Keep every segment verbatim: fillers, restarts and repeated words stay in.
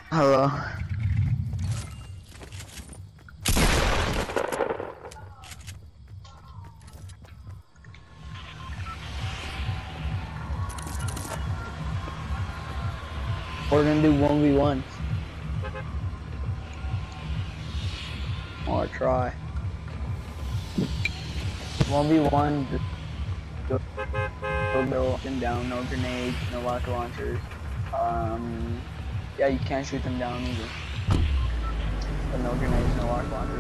Hello. We're gonna do one v one. Or try. one v one, just go, go build them down, no grenades, no rocket launchers. Um, yeah, you can't shoot them down either. But no grenades, no rocket launchers.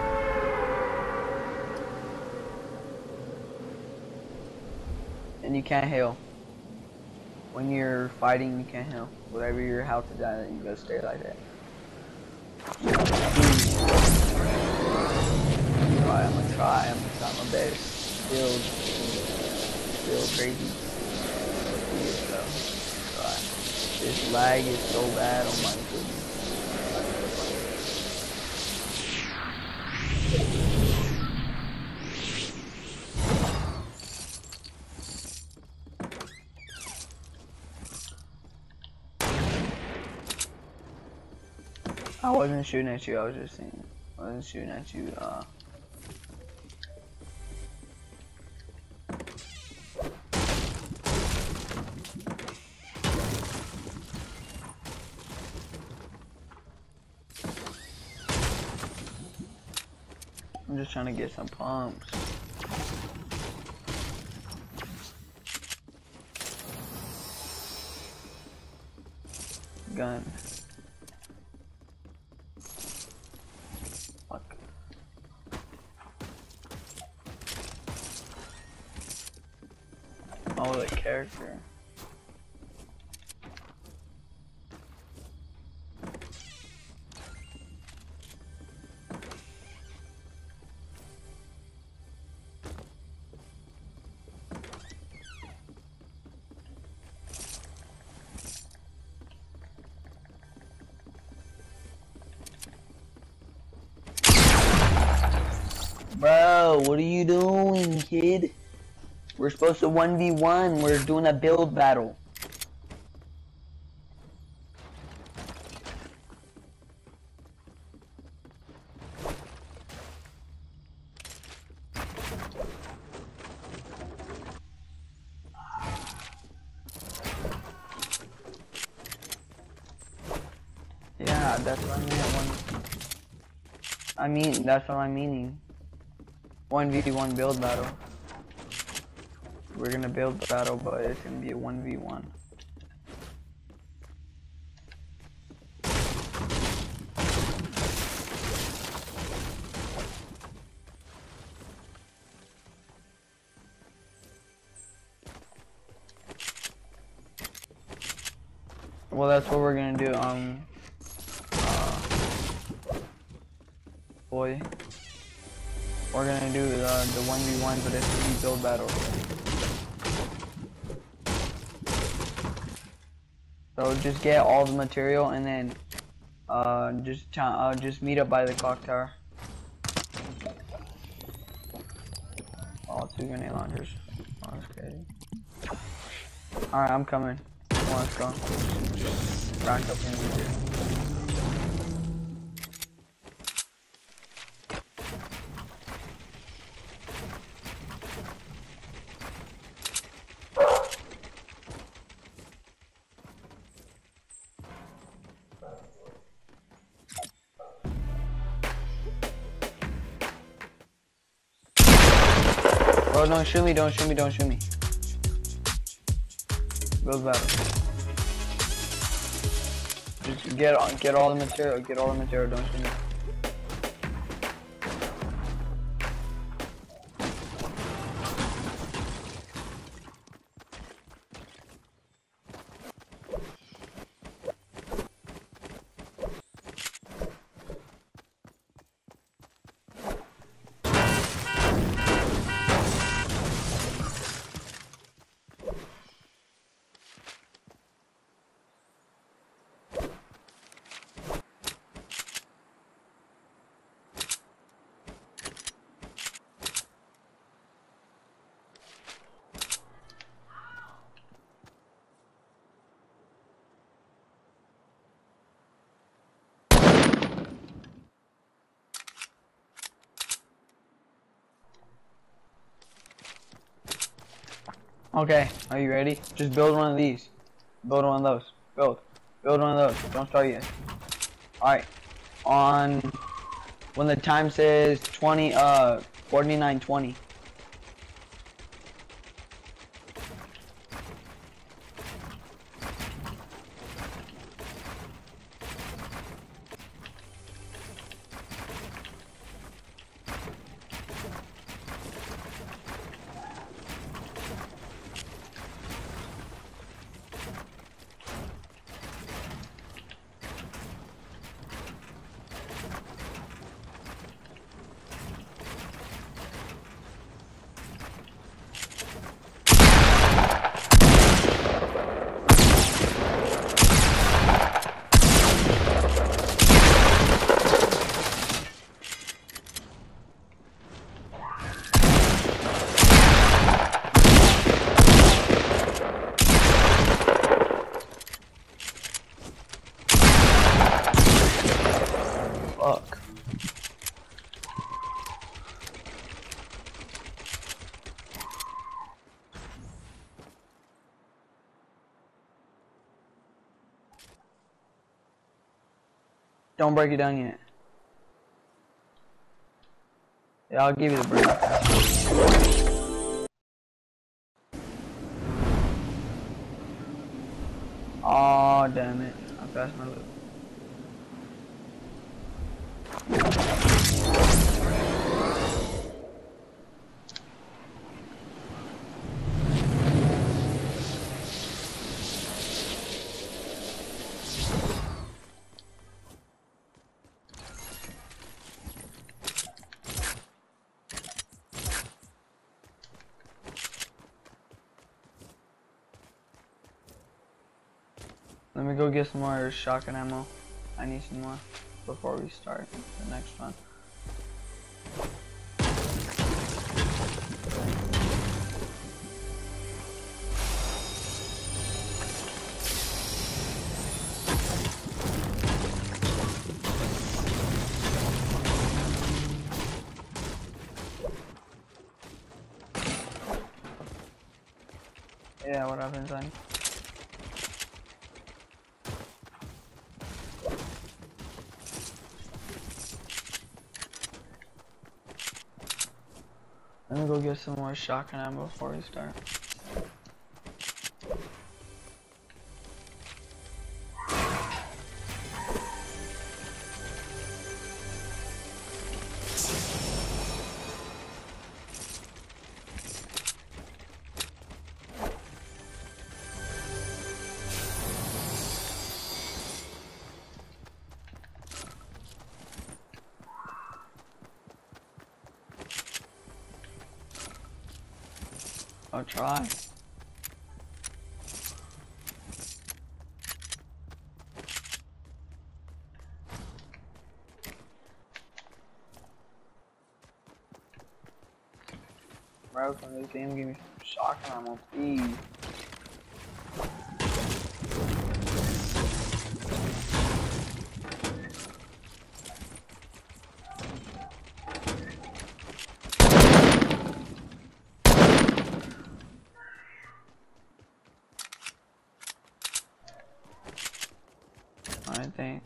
And you can't hail. When you're fighting, you can't hail. Whatever your health is at, you gotta stay like that. Alright, I'm gonna try. I'm gonna try my best. Still, still crazy. So, try. This lag is so bad. Oh my goodness. I wasn't shooting at you. I was just saying. I wasn't shooting at you. Uh. I'm just trying to get some pumps. Gun. Fuck. Oh, the character. Bro, what are you doing, kid? We're supposed to one v one. We're doing a build battle. Yeah, that's what I mean. One... I mean, that's what I'm meaning. one v one build battle. We're gonna build battle, but it's gonna be a one v one. Well, that's what we're gonna do. Um, uh, boy, we're gonna do uh, the one v one, but it's gonna be build battle. So just get all the material and then uh, just uh, just meet up by the clock tower. Oh, two grenade launchers. Oh, that's crazy. Alright, I'm coming. Come on, let's go. Rack up in here. Bro, don't shoot me, don't shoot me, don't shoot me. Build battle. Just get on, get all the material, get all the material, don't shoot me. Okay, are you ready? Just build one of these. Build one of those. Build. Build one of those. Don't start yet. Alright. On when the time says twenty uh forty-nine twenty. Fuck. Don't break it down yet. Yeah, I'll give you the break. Aw, oh, damn it. I passed my loot. Let me go get some more shotgun ammo. I need some more before we start the next one. Yeah, what happens then? Let me go get some more shotgun ammo before we start. I'll try. Bro, from this game, give me some shotgun ammo, please. I think.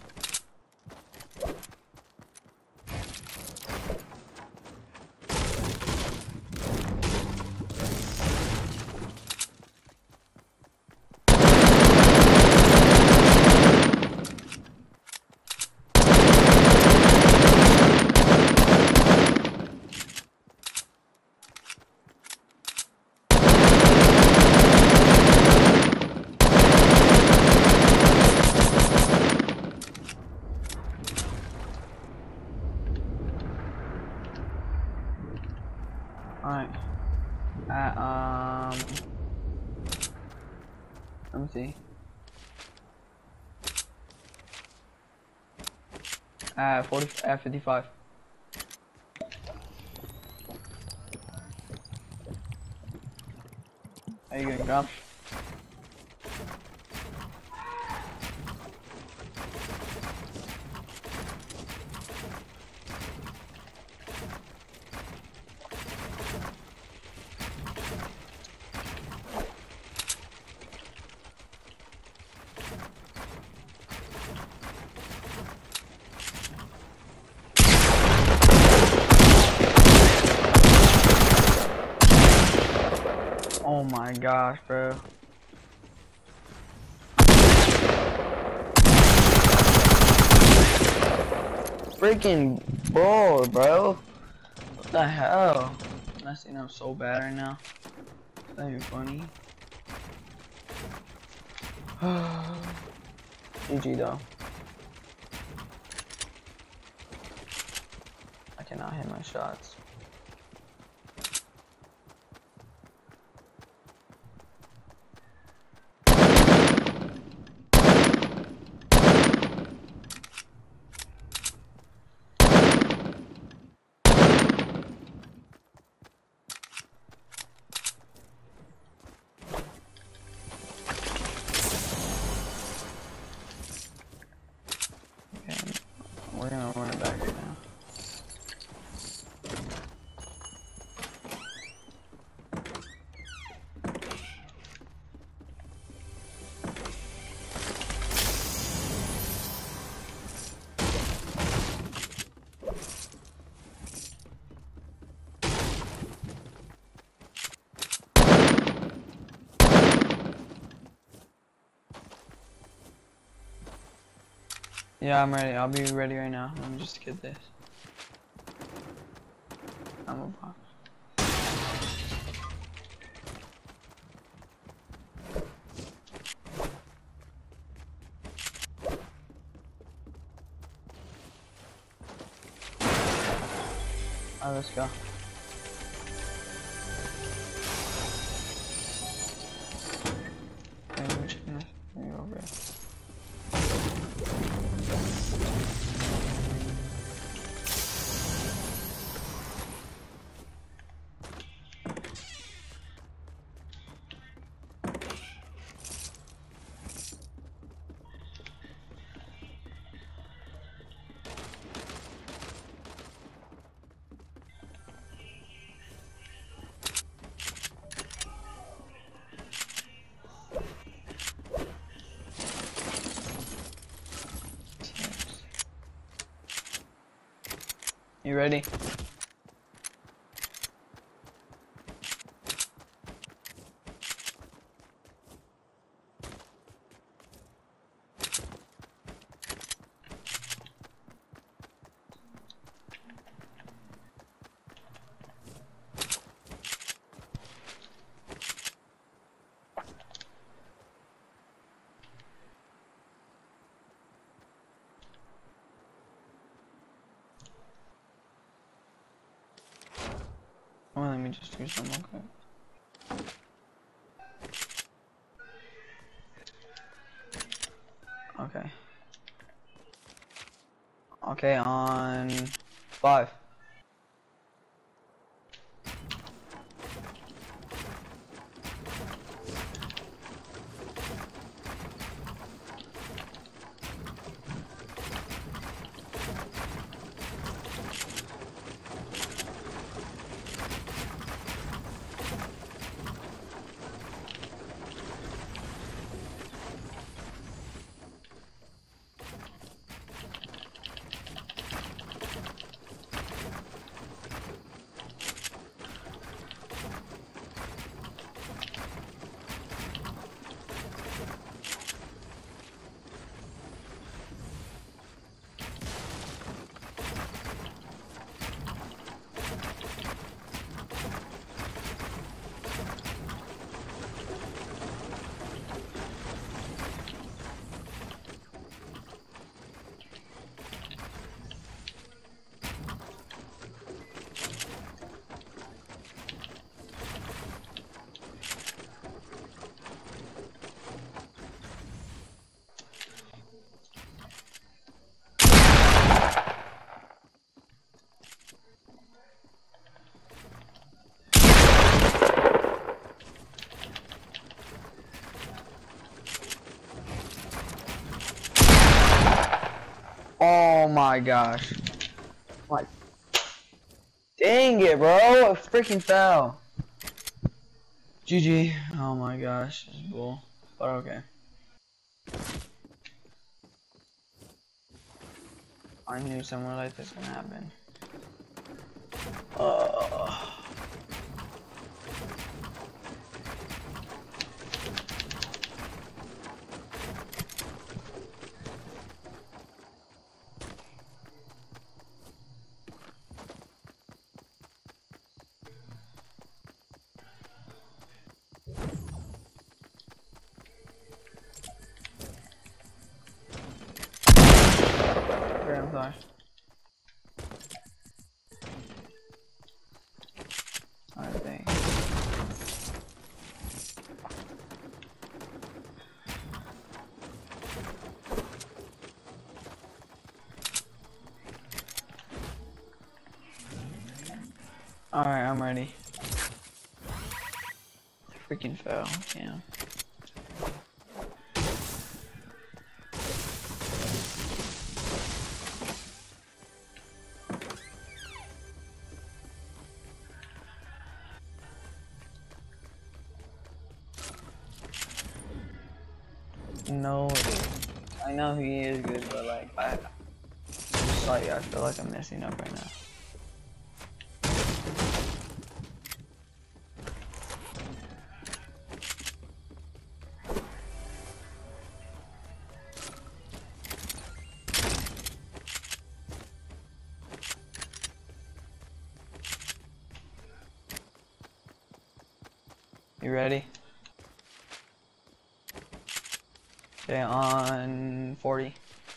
Alright. At, um... Let me see. At forty, at fifty-five. Are you gonna come? gosh, bro. Freaking bull, bro. What the hell? I'm messing up so bad right now. It's not even funny. G G though. I cannot hit my shots. We're gonna run it back right now. Yeah, I'm ready. I'll be ready right now. Let me just get this. I'm a box. Alright, let's go. Okay, let me check this. Let me go over here. You ready? Oh, let me just do some real quick. Okay. Okay, on five. Oh my gosh. What? Dang it, bro. It freaking fell. G G. Oh my gosh. This is bull. But okay. I knew somewhere like this gonna happen. Uh. sorry. I think. Alright, I'm ready. Freaking fell, yeah. No, I know he is good, but like, I, like, I feel like I'm messing up right now. You ready? Okay, on forty.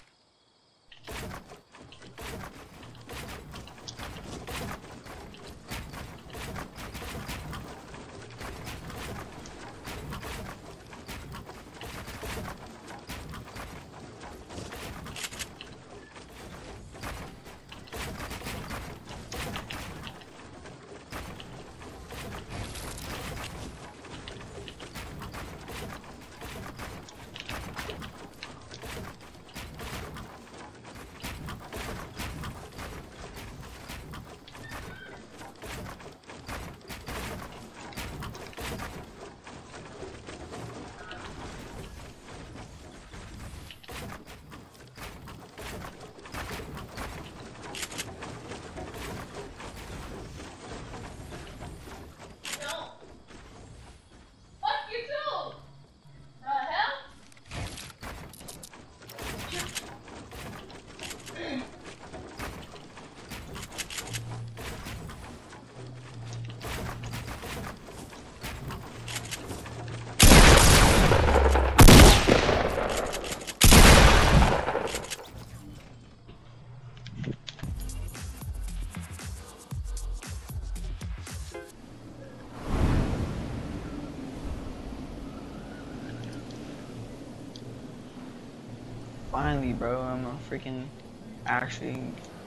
Finally, bro, I'm a freaking actually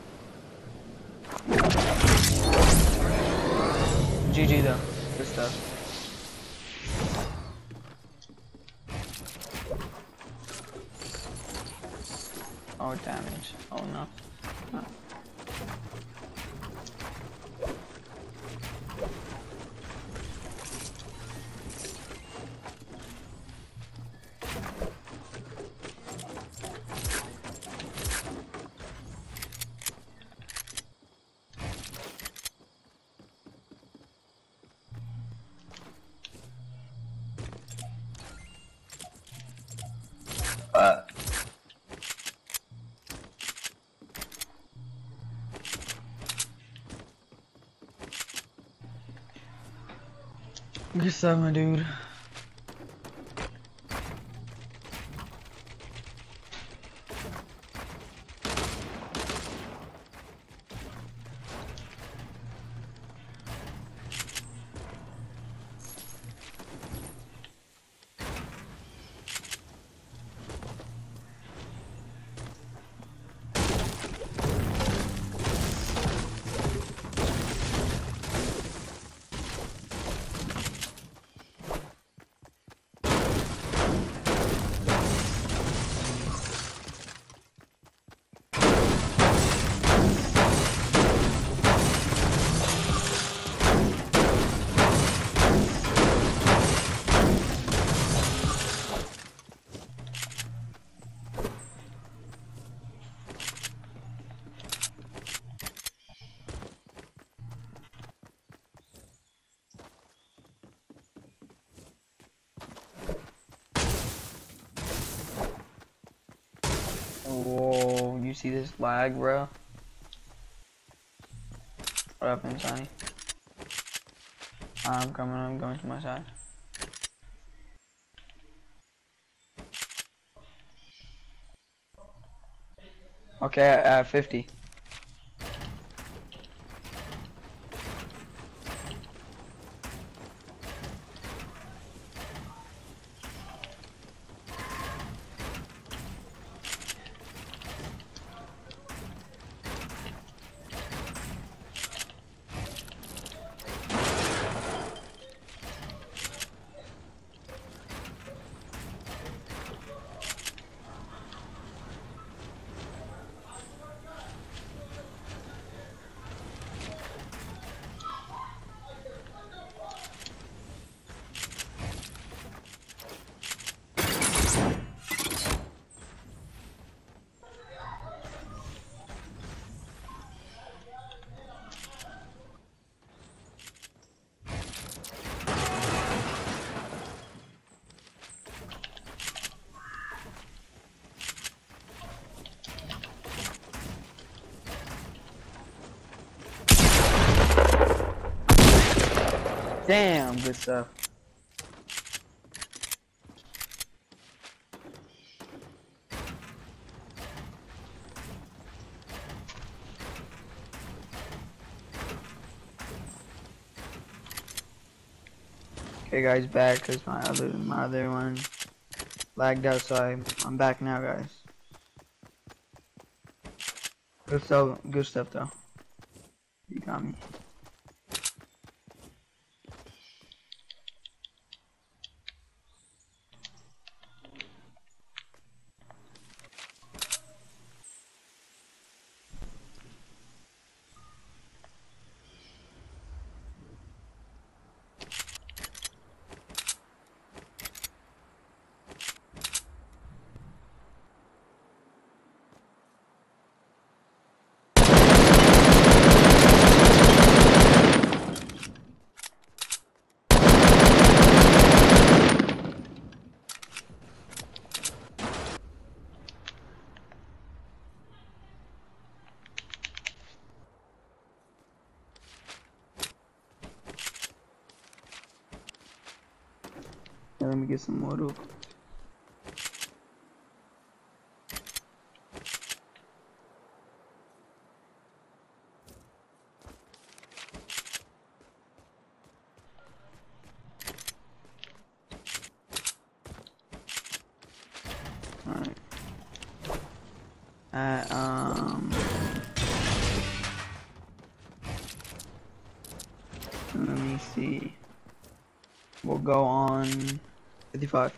G G though, good stuff. Oh, damage. Oh no. No. Uh. Good stuff, my dude. Whoa, you see this lag, bro? What happened, Sonny? I'm coming, I'm going to my side. Okay, at fifty. Damn, good stuff. Okay, guys, back because my other my other one lagged out, so I, I'm back now, guys. Good stuff, good stuff though. You got me. Yeah, let me get some more real quick. Alright. Uh, um, let me see. We'll go on fifty-five.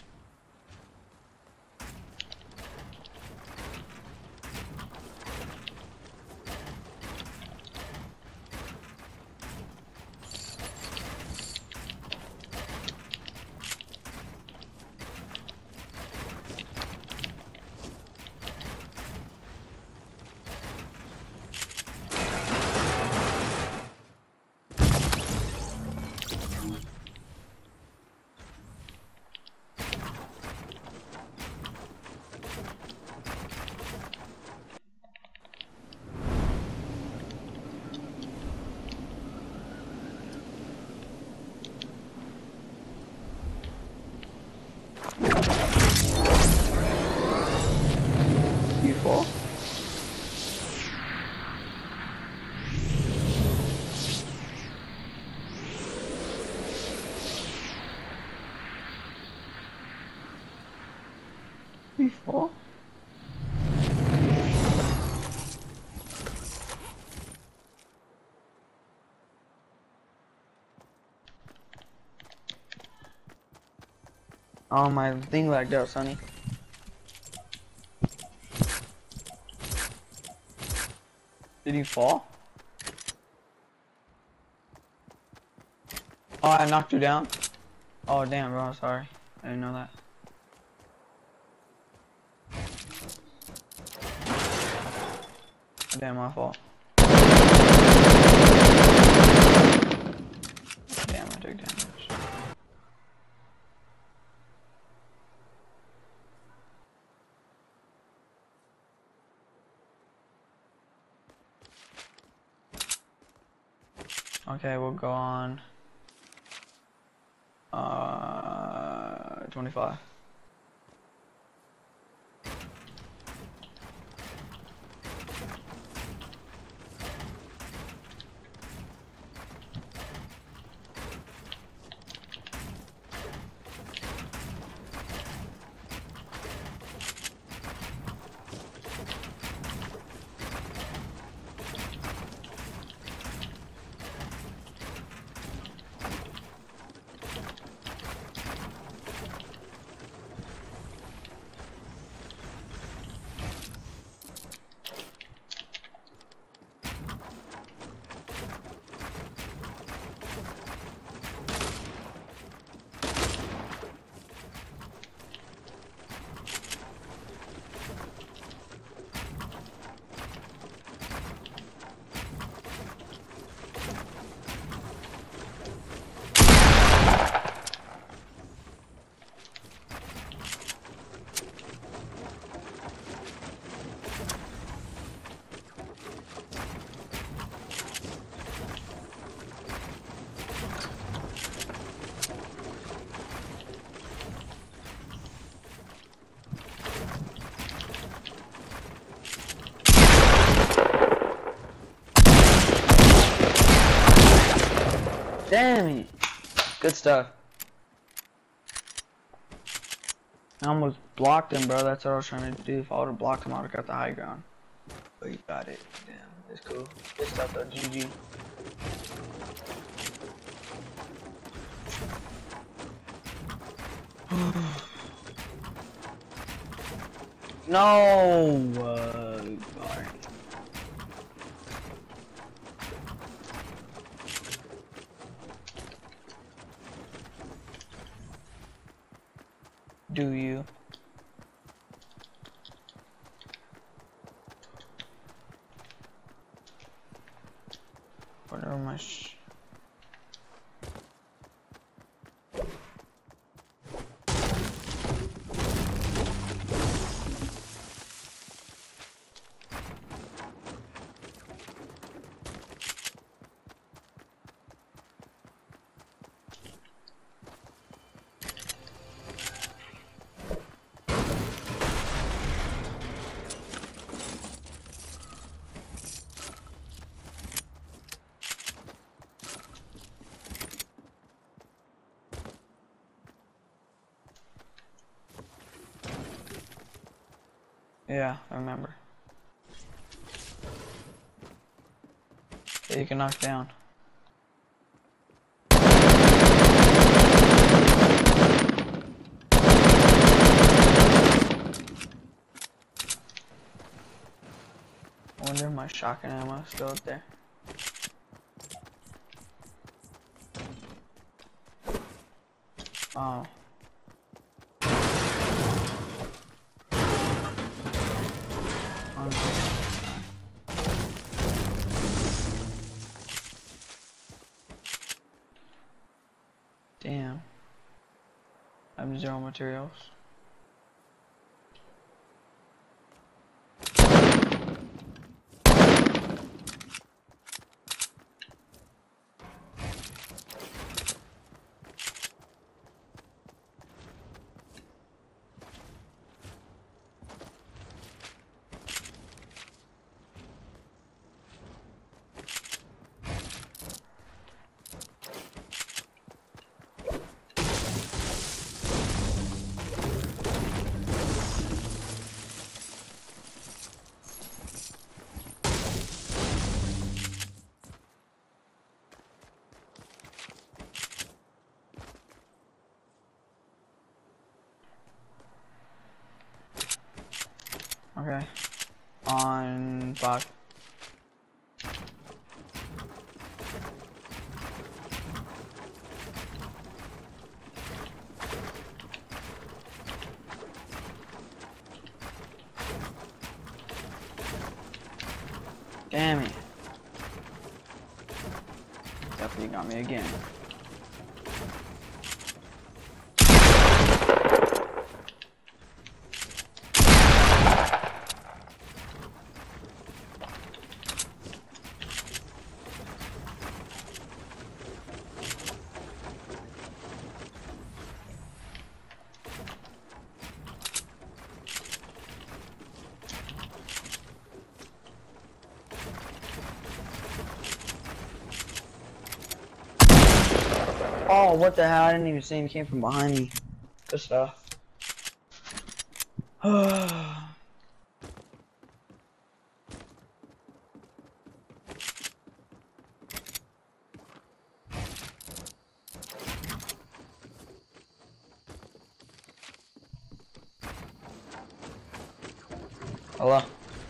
You fall? You fall? Oh, my thing lagged out, Sonny. Did you fall? Oh, I knocked you down? Oh, damn, bro, sorry. I didn't know that. Damn, my fault. Damn, I took damage. Okay, we'll go on. Uh, twenty-five. Damn it. Good stuff. I almost blocked him, bro. That's what I was trying to do. If I would have blocked him, I would have got the high ground. But you got it. Damn, it's cool. Good stuff though. G G. No. Uh, sorry. Do you? Whatever my sh Yeah, I remember. That you can knock down. I wonder if my shotgun ammo is still up there. Oh. Damn. I have zero materials. Okay. On five. Damn it. Definitely got me again. Oh, what the hell? I didn't even see him. He came from behind me. Good stuff. Hello.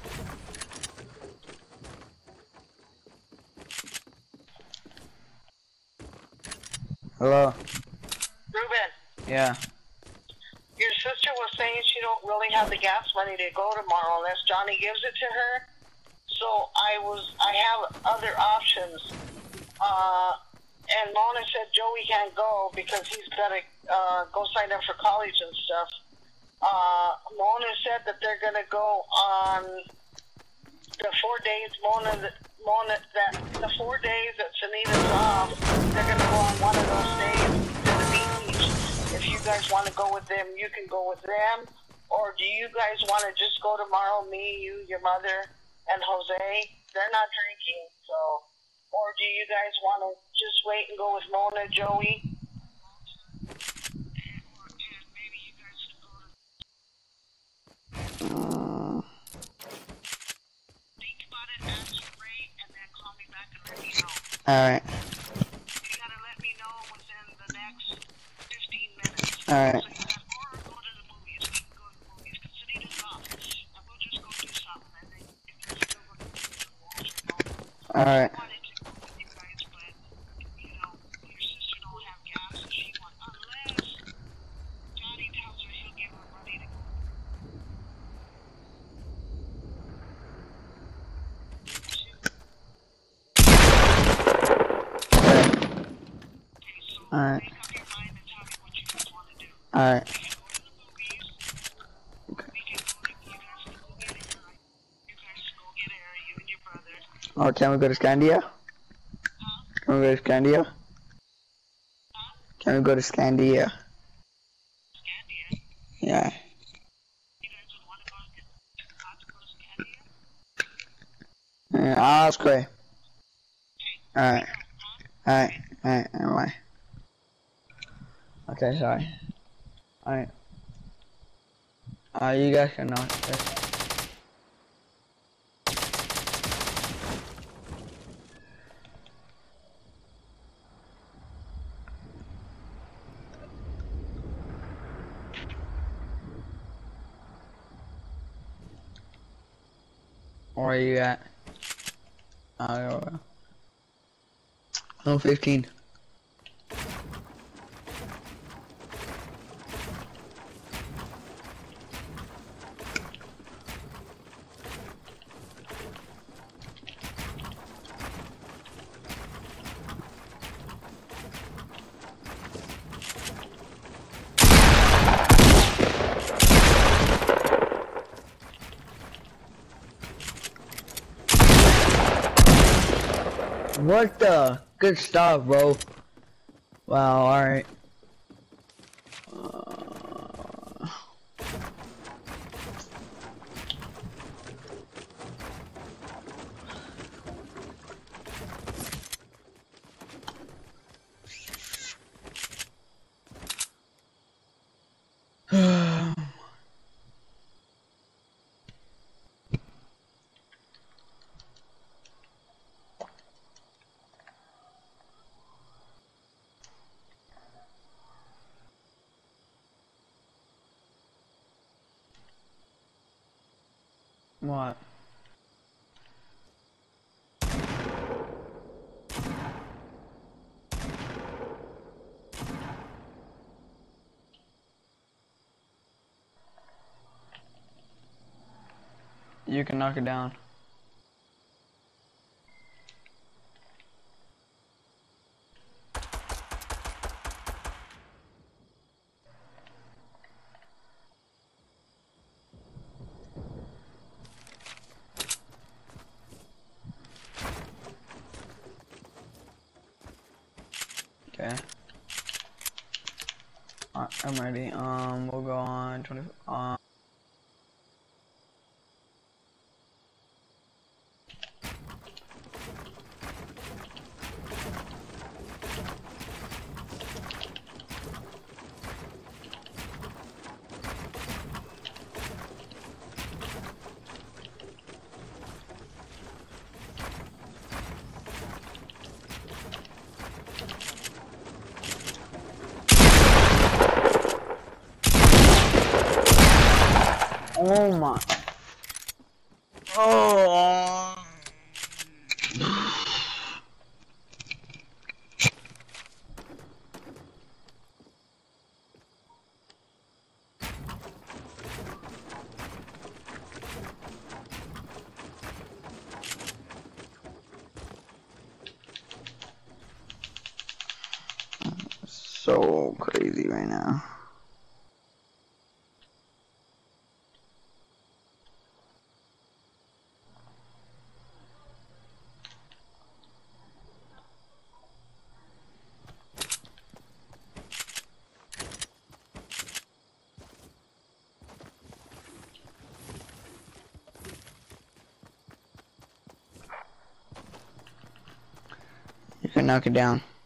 Hello. Ruben. Yeah. Your sister was saying she don't really have the gas money to go tomorrow unless Johnny gives it to her. So I was, I have other options. Uh, and Mona said Joey can't go because he's got to uh, go sign up for college and stuff. Uh, Mona said that they're going to go on the four days Mona, Mona, that the four days that Sunita's off, they're going to go on one of those days to the beach. If you guys want to go with them, you can go with them. Or do you guys want to just go tomorrow, me, you, your mother, and Jose? They're not drinking, so. Or do you guys want to just wait and go with Mona, Joey. Uh, Think about it, answer Ray, and then call me back and let me know. Alright. You gotta let me know within the next fifteen minutes. Alright. So you gotta, or go to the movies. We can go to the movies, because Anita's off. And we'll just go do something, and then if you're still going to do it, we'll also know. Alright. I wanted to go with you guys, but, you know, your sister don't have gas, so she wants, unless Johnny tells her he'll give her money to go. Alright. Make up your mind and tell me what you guys want to do. Alright. We can go to the movies. Okay. We can go to, you guys can go get air. You guys can go get air, you and your brother. Oh, can we go to Scandia? Huh? Can we go to Scandia? Huh? Can we go to Scandia? Scandia? Yeah. You guys would want to go to, have to go to Scandia? Yeah, I'll ask Ray. Okay. Alright. Huh? Alright. Alright. Alright. Okay, sorry. Alright. Uh, you guys can know this. Where are you at? Uh, no, fifteen. What the? Good stuff, bro. Wow, alright. Uh... What? You can knock it down. Okay. Alright, I'm ready. Um, we'll go on twenty. Um. Oh my. Oh. So crazy right now. You can knock it down.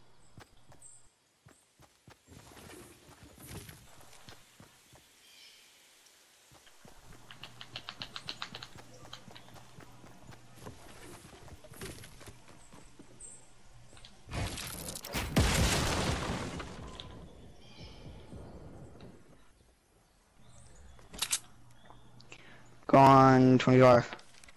Go on twenty-five.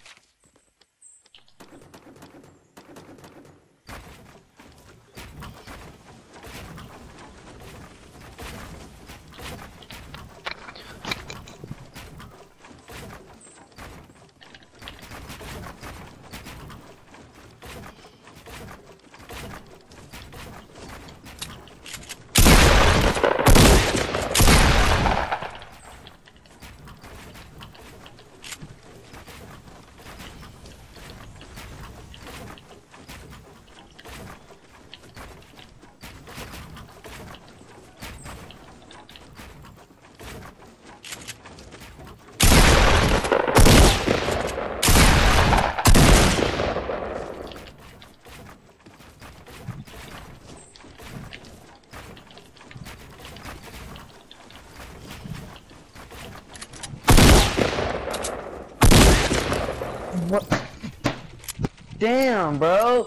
What? Damn, bro.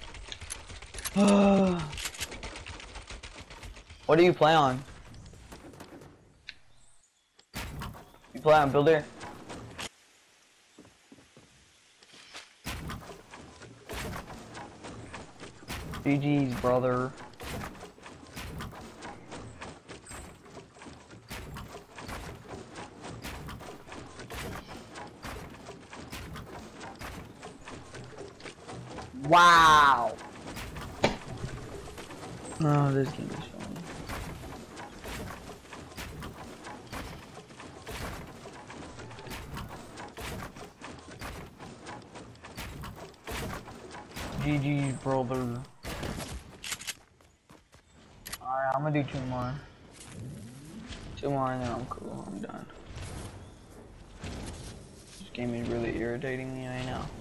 What do you play on? You play on Builder? G G's, brother. Wow. Oh, this game is fun. G G's, brother. Alright, I'm gonna do two more. Two more and then I'm cool. I'm done. This game is really irritating me right now.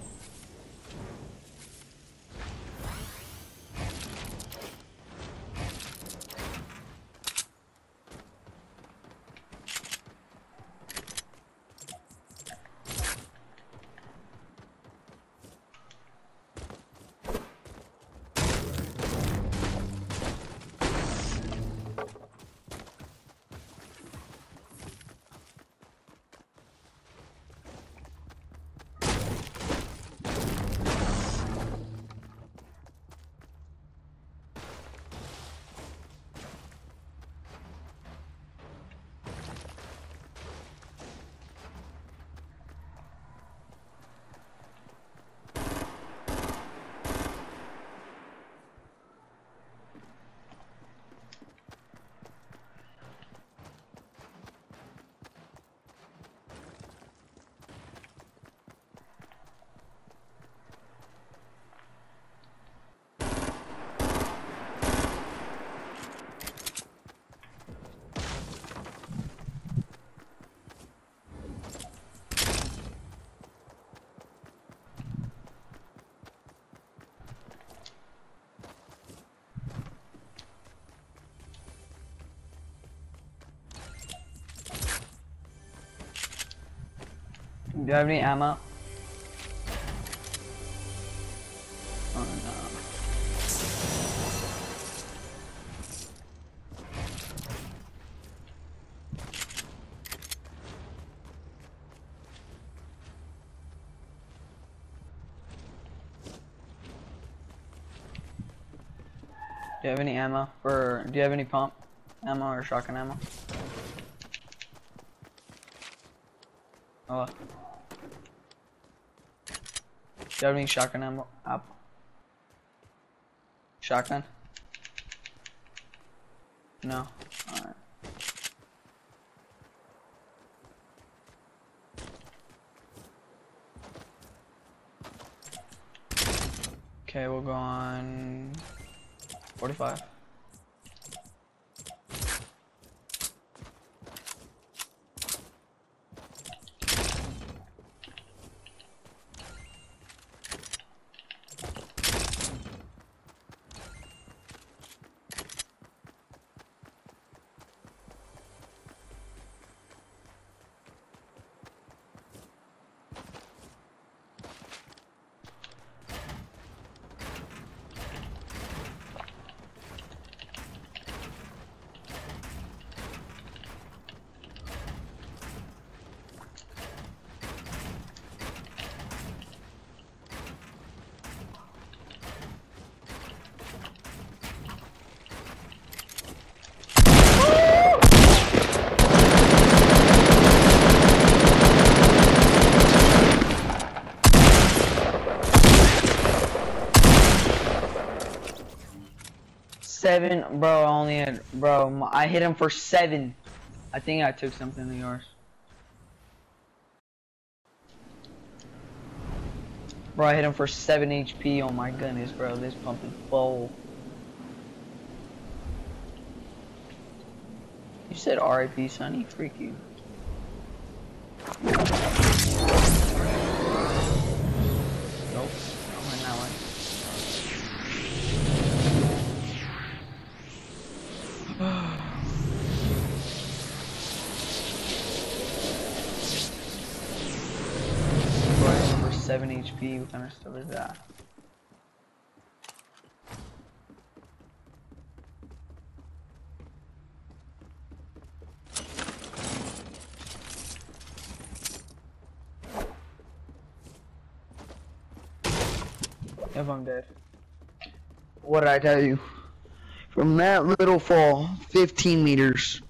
Do you have any ammo? Oh no. Do you have any ammo? Or do you have any pump ammo or shotgun ammo? Oh. Do you have any shotgun ammo? Up. Shotgun? No. Alright. Okay, we'll go on forty-five. seven, bro. I only had, bro. I hit him for seven. I think I took something of yours. Bro, I hit him for seven H P. Oh my goodness, bro. This pump is full. You said R I P, Sonny? Freak you. Nope. I went that way. For seven H P, what kind of stuff is that? If I'm dead. What did I tell you? From that little fall, fifteen meters.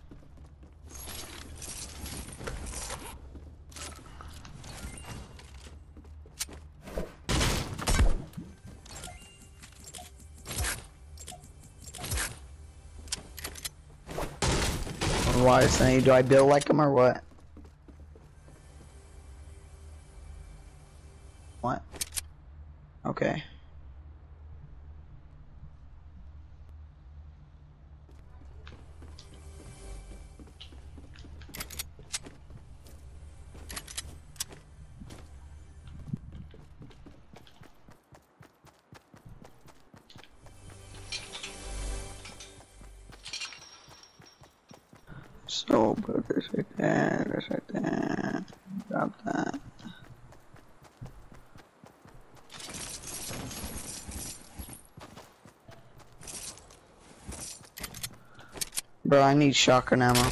Why is saying, do I build like him or what? What? Okay. So put this right there, this right there, drop that. Bro, I need shotgun ammo.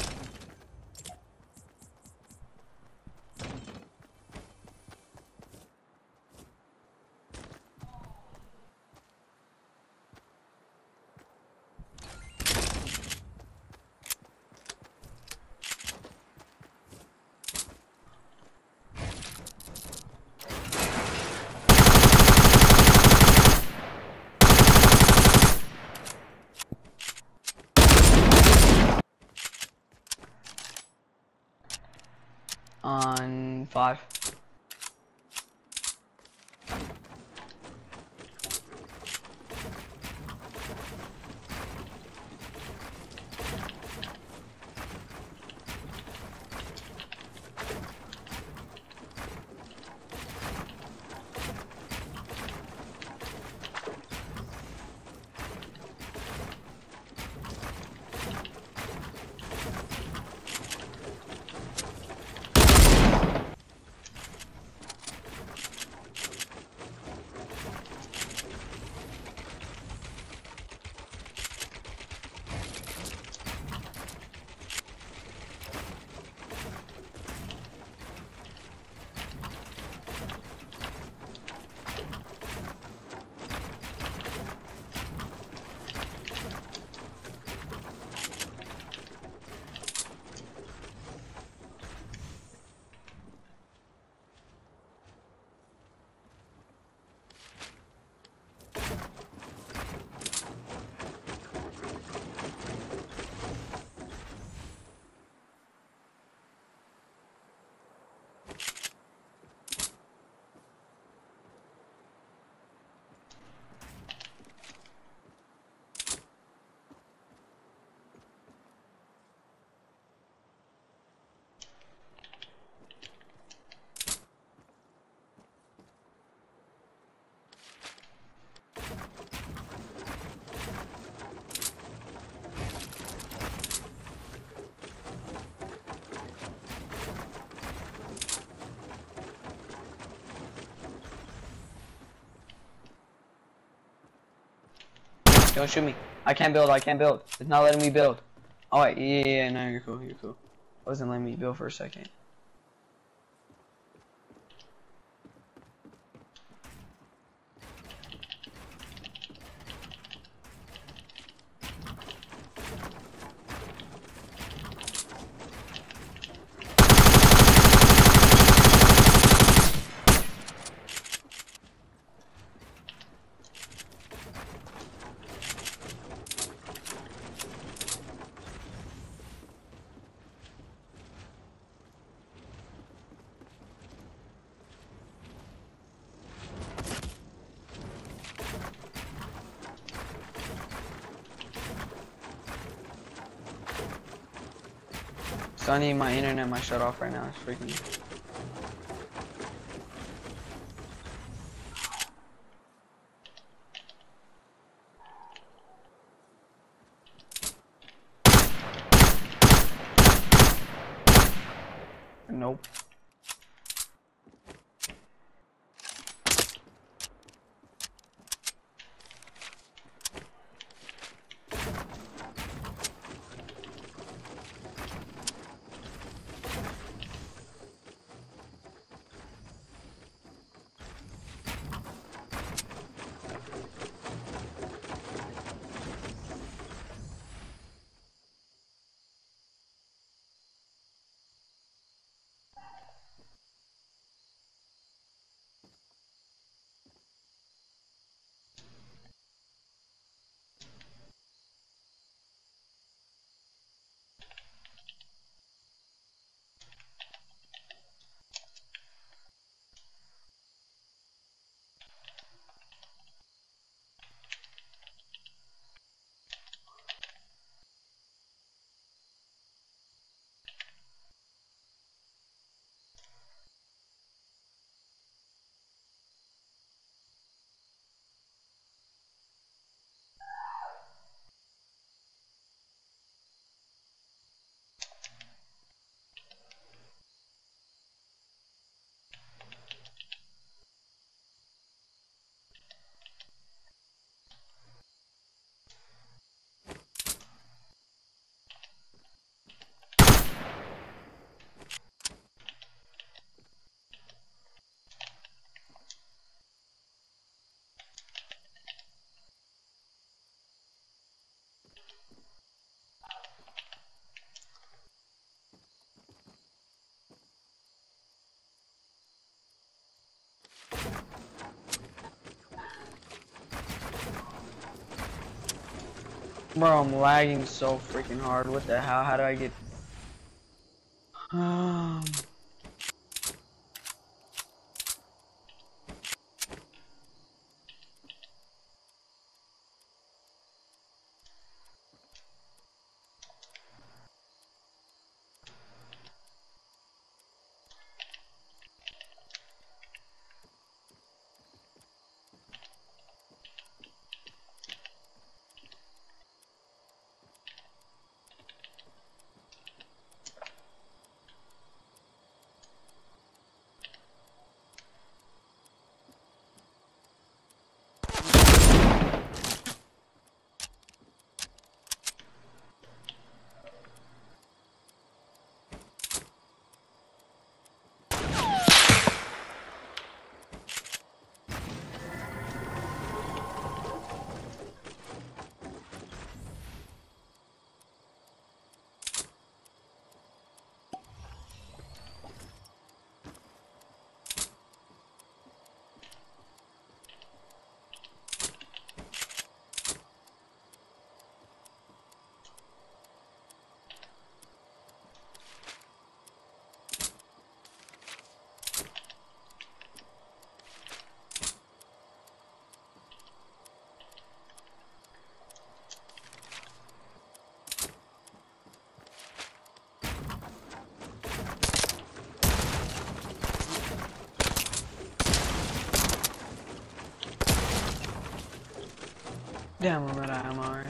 On five. Don't shoot me. I can't build, I can't build. It's not letting me build. Oh wait, yeah, yeah, yeah, no, you're cool, you're cool. It wasn't letting me build for a second. Sonny, my internet might shut off right now. It's freaking. Nope. Bro, I'm lagging so freaking hard. What the hell? How do I get? Um. Damn, I'm out of ammo. Alright.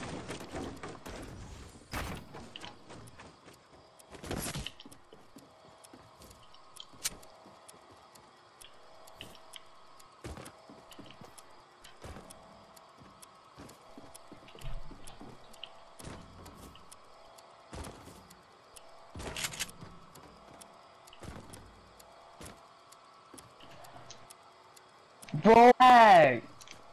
Bro, lag.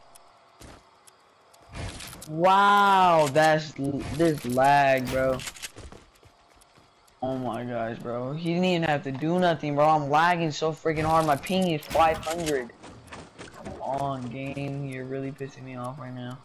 Wow, that's this lag, bro. Oh my gosh, bro. He didn't even have to do nothing, bro. I'm lagging so freaking hard. My ping is five hundred. Come on, game. You're really pissing me off right now.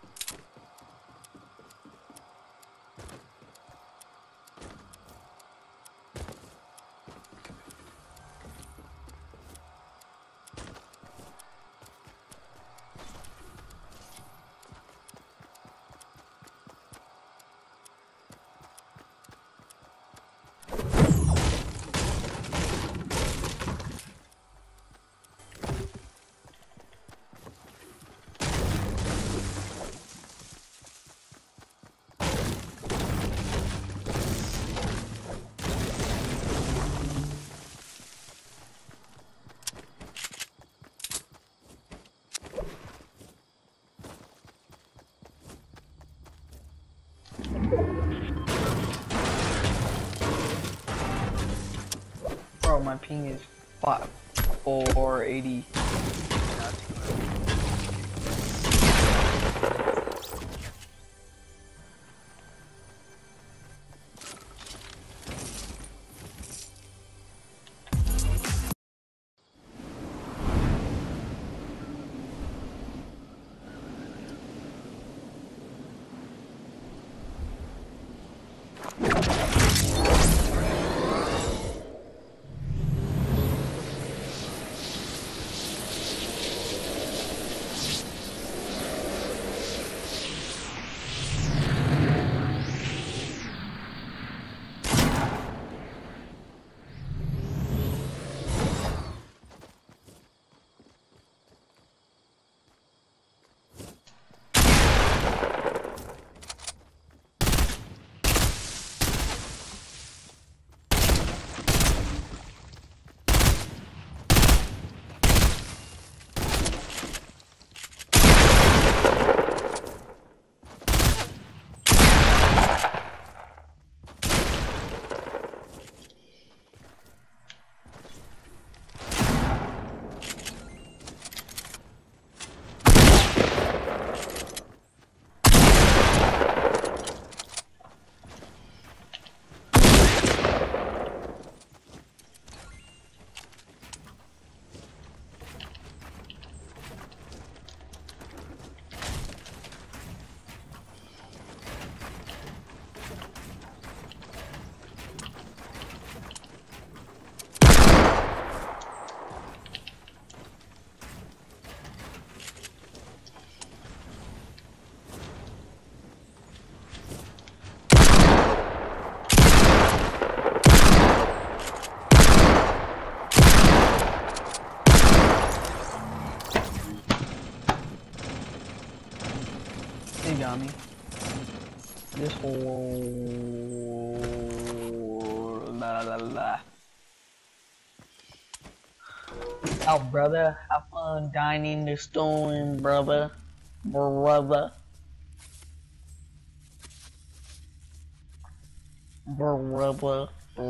ping is five, four eighty. He got me. This whole la la la. Oh, brother, have fun dining the storm, brother, brother, brother,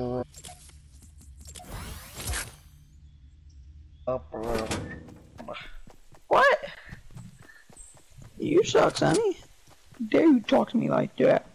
brother. What? You suck, Sonny. Dare you talk to me like that?